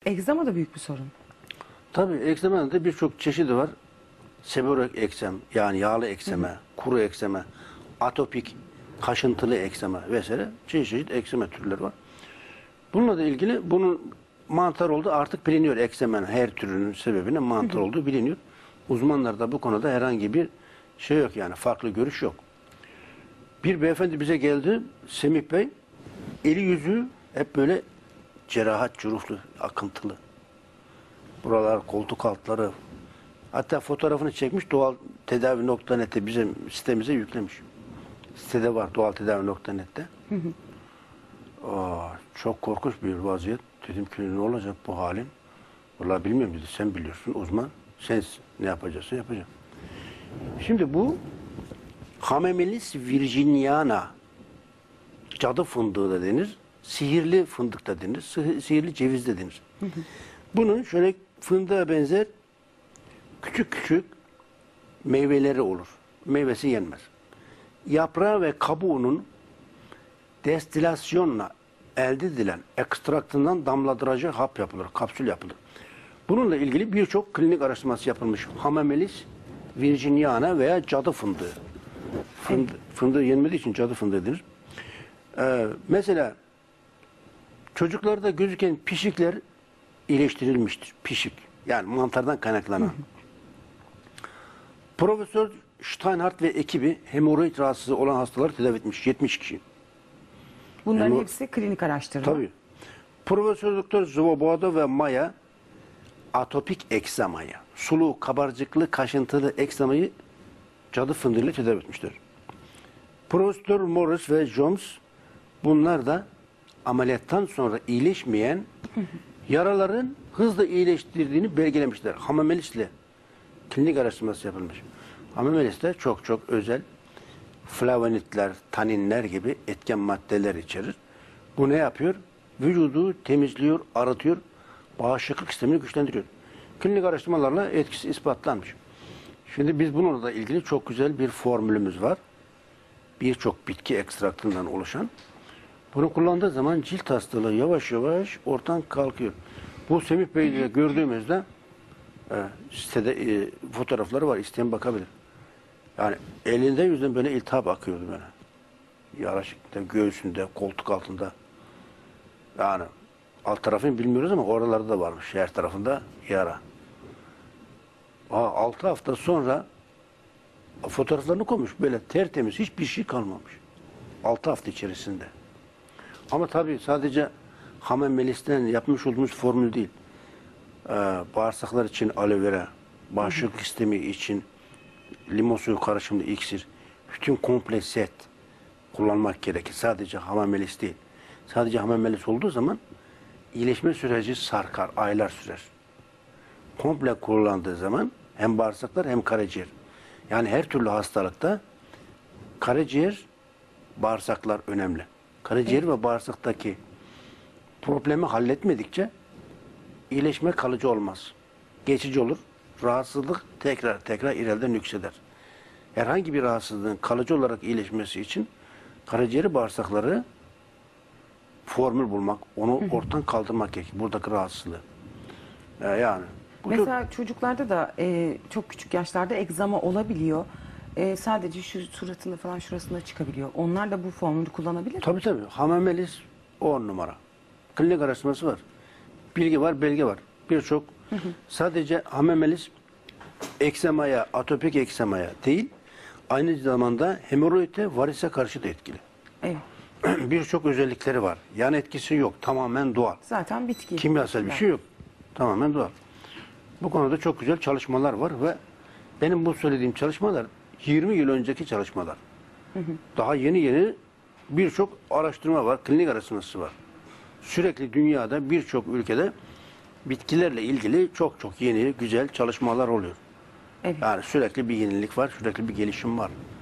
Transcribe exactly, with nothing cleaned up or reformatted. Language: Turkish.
Egzama da büyük bir sorun. Tabii eksemanın da birçok çeşidi var. Seborreik eksem, yani yağlı ekseme, hı hı. kuru ekseme, atopik, kaşıntılı ekseme vesaire çeşit çeşit ekseme türleri var. Bununla da ilgili bunun mantar olduğu artık biliniyor. Eksemenin her türünün sebebinin mantar olduğu biliniyor. Uzmanlar da bu konuda herhangi bir şey yok, yani farklı görüş yok. Bir beyefendi bize geldi, Semih Bey, eli yüzü hep böyle cerahat, cüruflu, akıntılı. Buralar, koltuk altları. Hatta fotoğrafını çekmiş, doğal tedavi nokta net'e bizim sitemize yüklemiş. Sitede var, doğal tedavi nokta net'te. Aa, çok korkunç bir vaziyet. Dedim ki ne olacak bu halin? Vallahi bilmiyorum dedi. Sen biliyorsun, uzman. Sensin. Ne yapacaksın, yapacağım. Şimdi bu Hamamelis virginiana, cadı fındığı da denir. Sihirli fındık da denir. Sihirli ceviz de denir. Bunun şöyle fındığa benzer küçük küçük meyveleri olur. Meyvesi yenmez. Yaprağı ve kabuğunun destilasyonla elde edilen ekstraktından damladırıcı hap yapılır, kapsül yapılır. Bununla ilgili birçok klinik araştırması yapılmış. Hamamelis virginiana veya cadı fındığı. Fındığı, fındığı yenmediği için cadı fındığı denir. Ee, mesela çocuklarda gözüken pişikler iyileştirilmiştir. Pişik. Yani mantardan kaynaklanan. Hı hı. Profesör Steinhardt ve ekibi hemoroid rahatsızlığı olan hastaları tedavi etmiş. yetmiş kişi. Bunların Hemor hepsi klinik araştırma. Tabii. Profesör Doktor Svoboda ve Maya atopik eksemaya, sulu, kabarcıklı, kaşıntılı eksemayı cadı fındığıyla tedavi etmişler. Profesör Morris ve Jones bunlar da ameliyattan sonra iyileşmeyen yaraların hızla iyileştirdiğini belgelemişler. Hamamelis'le klinik araştırması yapılmış. Hamamelis'te çok çok özel flavonitler, taninler gibi etken maddeler içerir. Bu ne yapıyor? Vücudu temizliyor, arıtıyor, bağışıklık sistemini güçlendiriyor. Klinik araştırmalarla etkisi ispatlanmış. Şimdi biz bununla ilgili çok güzel bir formülümüz var. Birçok bitki ekstraktından oluşan. Bunu kullandığı zaman cilt hastalığı yavaş yavaş ortadan kalkıyor. Bu Semih Bey'de gördüğümüzde e, sitede e, fotoğrafları var. İsteyen bakabilir. Yani elinde yüzünden böyle iltihap akıyordu böyle. Yaraşıkta, göğsünde, koltuk altında. Yani alt tarafını bilmiyoruz ama oralarda da varmış. Her tarafında yara. Aa, altı hafta sonra fotoğraflarını koymuş. Böyle tertemiz, hiçbir şey kalmamış. Altı hafta içerisinde. Ama tabii sadece Hamamelis'ten yapmış olduğumuz formül değil. Ee, bağırsaklar için aloe vera, bağışıklık sistemi için limon suyu karışımlı iksir, bütün komple set kullanmak gerekir. Sadece Hamamelis değil. Sadece Hamamelis olduğu zaman iyileşme süreci sarkar, aylar sürer. Komple kullandığı zaman hem bağırsaklar hem karaciğer. Yani her türlü hastalıkta karaciğer, bağırsaklar önemli. Karaciğer evet. ve bağırsaktaki problemi halletmedikçe iyileşme kalıcı olmaz. Geçici olur. Rahatsızlık tekrar tekrar ileride nükseder. Herhangi bir rahatsızlığın kalıcı olarak iyileşmesi için karaciğeri, bağırsakları formül bulmak, onu ortadan kaldırmak gerekir. Buradaki rahatsızlığı. Ee, yani. Mesela tür... çocuklarda da e, çok küçük yaşlarda egzama olabiliyor. E, sadece şu suratında falan şurasında çıkabiliyor. Onlar da bu formülü kullanabilir mi? Tabii tabii. Hamamelis on numara. Klinik araştırması var. Bilgi var, belge var. Birçok sadece Hamamelis eksemaya, atopik eksemaya değil, aynı zamanda hemoroide, varise karşı da etkili. Evet. Birçok özellikleri var. Yan etkisi yok. Tamamen doğal. Zaten bitki. Kimyasal bir şey yok. Tamamen doğal. Bu konuda çok güzel çalışmalar var ve benim bu söylediğim çalışmalar yirmi yıl önceki çalışmalar. Hı hı. Daha yeni yeni birçok araştırma var, klinik araştırması var. Sürekli dünyada birçok ülkede bitkilerle ilgili çok çok yeni, güzel çalışmalar oluyor. Evet. Yani sürekli bir yenilik var, sürekli bir gelişim var.